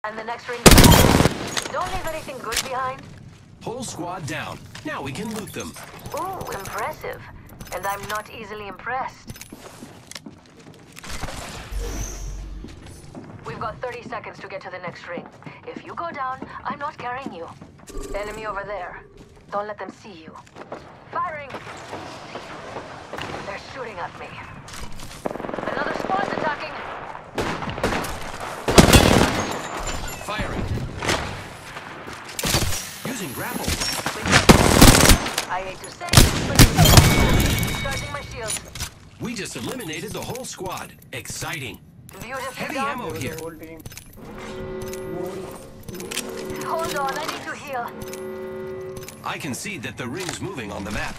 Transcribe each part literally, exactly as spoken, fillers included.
And the next ring. Don't leave anything good behind. Whole squad down. Now we can loot them. Ooh, impressive. And I'm not easily impressed. We've got thirty seconds to get to the next ring. If you go down, I'm not carrying you. Enemy over there. Don't let them see you. Firing! They're shooting at me. Another squad's attacking! Firing. Using grapple. I hate to say it, but charging my shield. We just eliminated the whole squad. Exciting. Beautiful. Heavy ammo here. Hold on, I need to heal. I can see that the ring's moving on the map.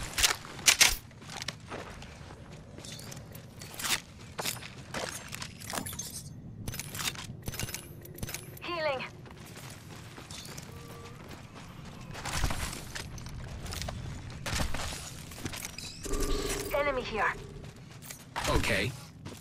Healing. Enemy here. Okay.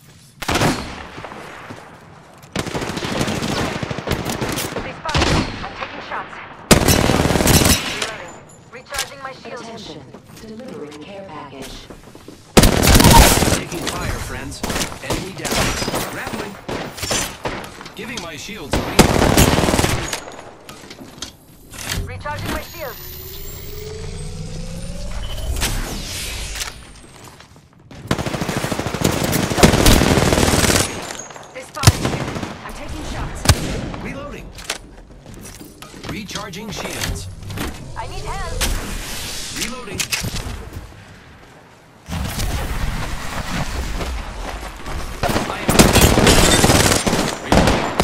They spotted me. I'm taking shots. Reloading. Recharging my shield. Attention. Delivering care package. Taking fire, friends. Enemy down. Grappling. Giving my shields a recharge. Recharging my shield. They spotted me. I'm taking shots. Reloading. Recharging shields. I need help. Reloading. I am reloading.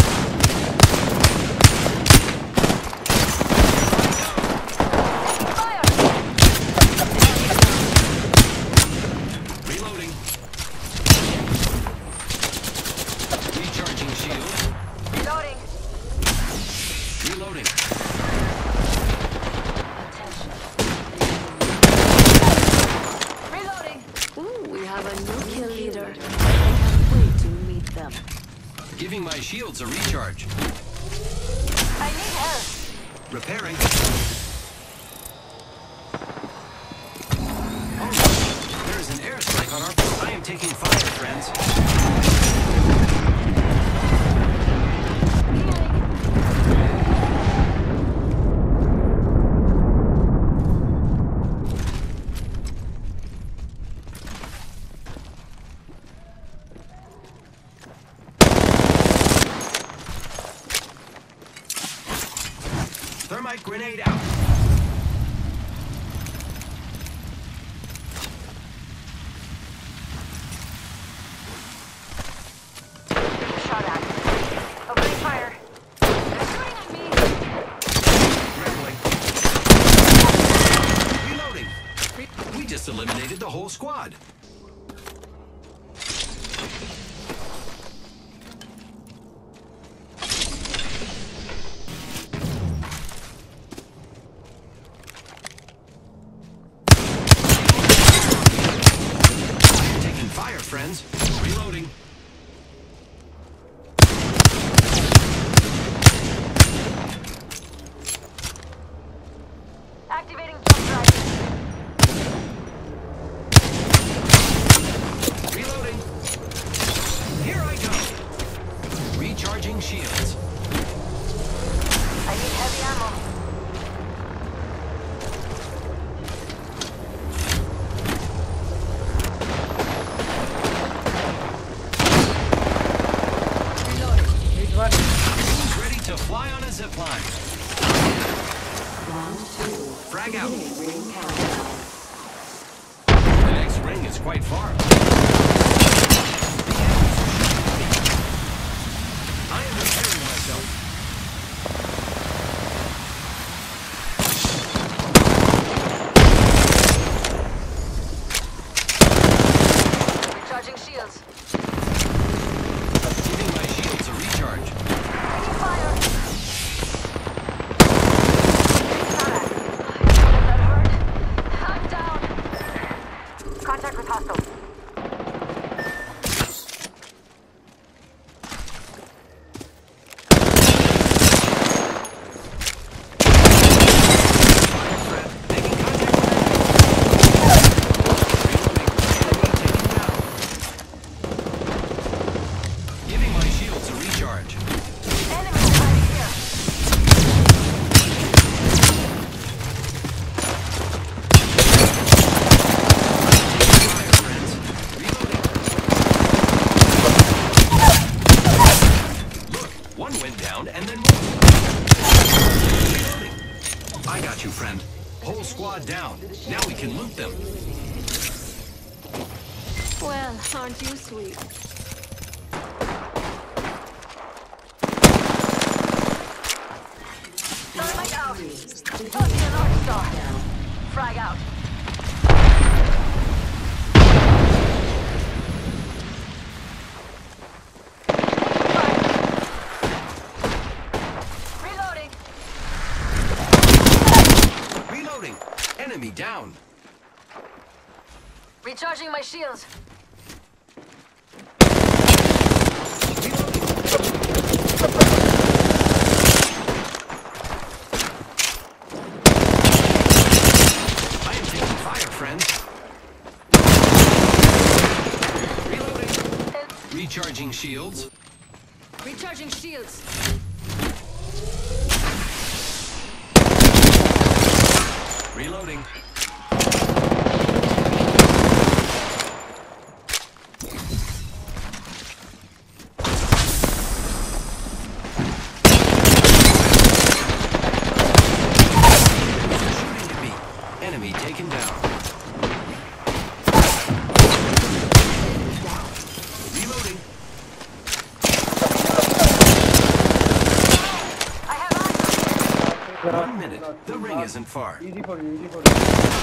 Fire! Reloading. Recharging shields. Reloading. Reloading. Attention. Reloading. Ooh, we have a new kill leader. I can't wait to meet them. Giving my shields a recharge. I need help. Repairing. Oh, there is an airstrike on our... I am taking fire, friends. Thermite grenade out. Being shot at. Opening fire. They're shooting at me. Grappling. Reloading. We just eliminated the whole squad. Taking fire, friends. Reloading. Activating jump drive. Reloading. Here I go. Recharging shields. I need heavy ammo. Who's ready to fly on a zipline? Round two. Frag out. Beginning ring countdown. The next ring is quite far. I am repairing myself. Recharging shields. Giving my shields a recharge. Taking fire. That hurt. I'm down. Contact with hostile. and then move. Reloading. I got you, friend. Whole squad down. Now we can loot them. Well, aren't you sweet? Dynamite out. Tossing an North Star. Frag out. Reloading. Reloading. Enemy down. Recharging my shields. I am taking fire, friend. Reloading. Recharging shields. Recharging shields. Reloading. Shooting to me. Enemy taken down. Reloading. I have eyes. One minute. The ring isn't far. Easy for you, easy for you.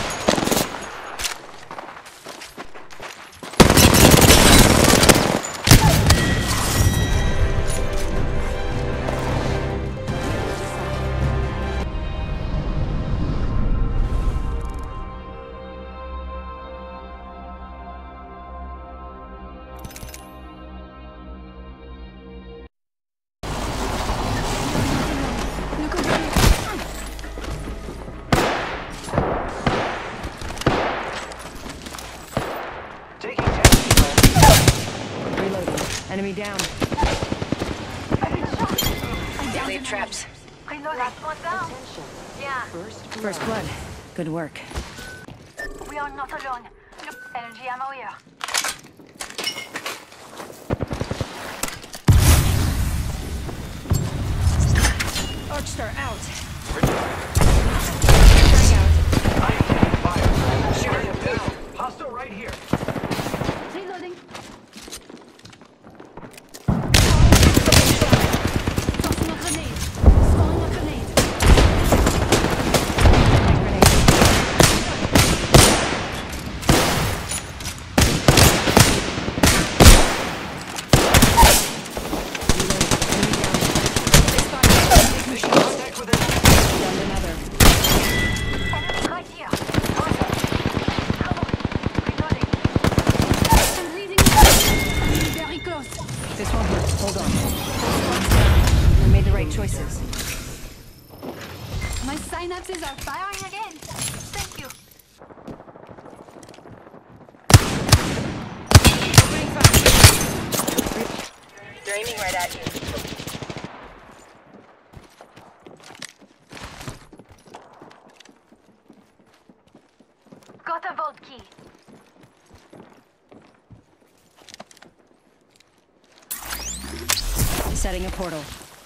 Look over here. Taking action. Reloading. Enemy down. Leave traps. Reloading. Last one down. Yeah. First blood. Good work. We are not alone. Look, energy ammo here. Archstar out. I am taking fire. Shooting down. Hostile right here. Reloading. Tossing a grenade. Throwing a grenade. Making contact with enemy. Down another. Enemy right here. Awesome. Come on. Reloading. I'm bleeding. Very close. This won't hurt. Hold on. We made the right choices. My synapses are firing again. Thank you. Opening fire. They're aiming right at you. Got a vault key. Setting a portal.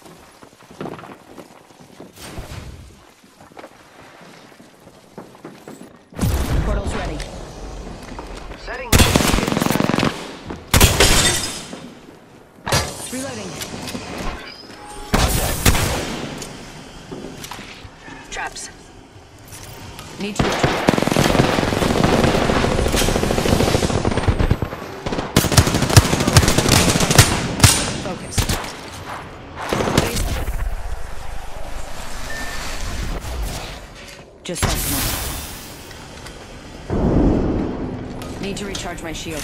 Portal's ready. Setting. Reloading. Traps. Need to return. Focus. Just sentinel. Need to recharge my shield.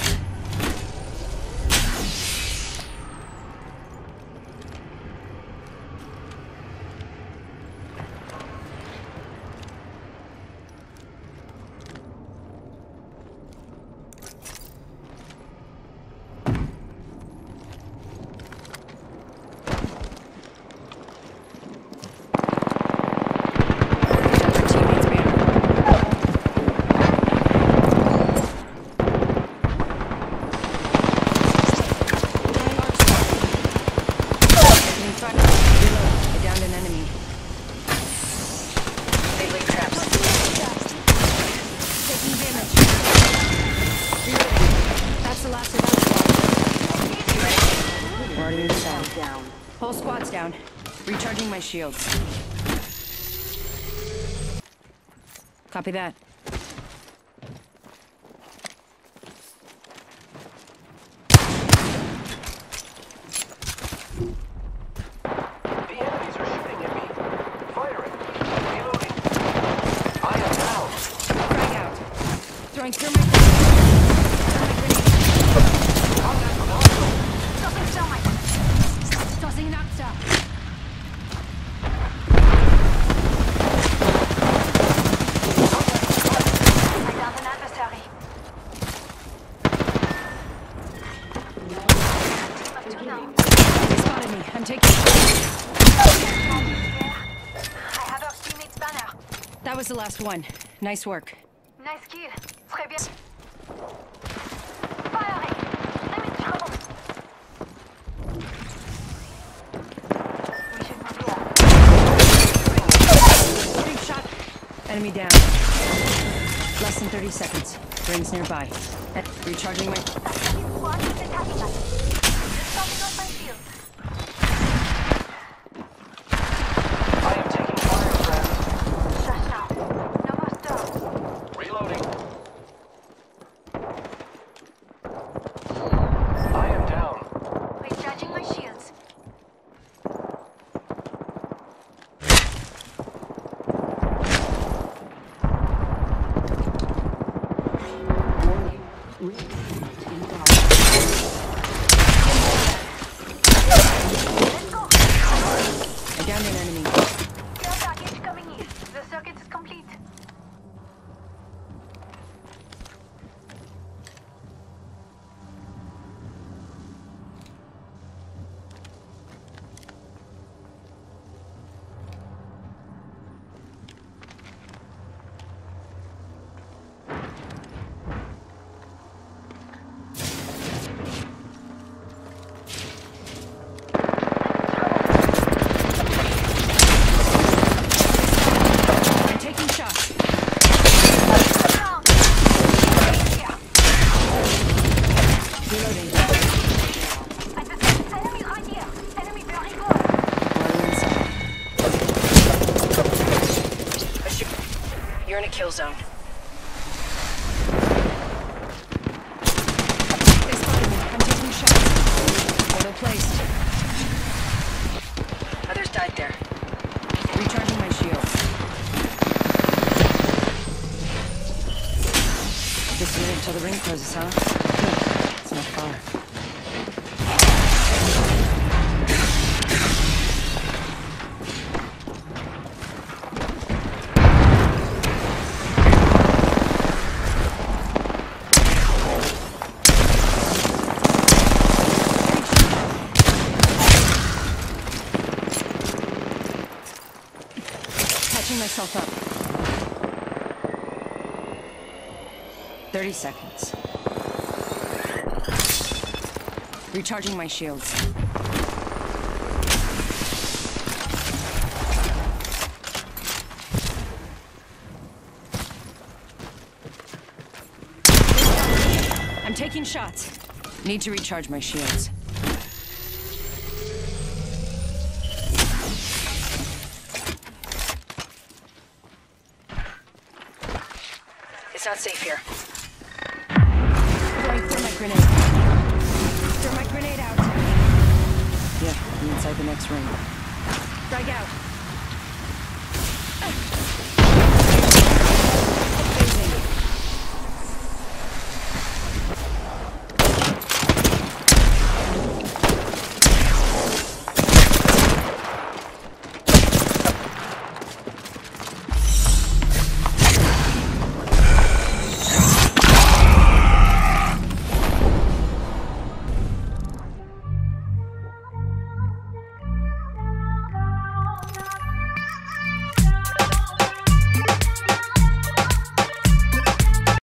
Teammates banner. shields. Copy that. The enemies are shooting at me. Firing. Reloading. I am down. Frag out. Throwing thermite. Contact with hostile. Tossing thermite. Tossing an Octa. I got an adversary. Team of two now. They spotted me. I'm taking. I have our teammate's banner. That was the last one. Nice work. Nice kill. Très bien. Firing. I'm in trouble. We should move here. Shooting shot. Enemy down. Less than thirty seconds. Rings nearby. Eh, Recharging my. Enemy squad is attacking us. Just stopping off my shield. I am taking fire, friend. Shut now. No more stir. Reloading. I am down. Recharging my shields. Let's go. I downed an enemy. Care package coming in. The circuit is complete. I'm taking shots. Down. Here. Reloading. Adversary. Enemy right here. Enemy very close. Water inside. I shoot. You're in a kill zone. They spotted me. I'm taking shots. Photo placed. Others died there. Recharging my shields. Just a minute until the ring closes, huh? Hmm, It's not far. Patching myself up. thirty seconds. Recharging my shields. I'm taking shots. Need to recharge my shields. It's not safe here. Throwing thermite grenade. Thermite grenade out. Yeah, I'm inside the next ring. Frag out.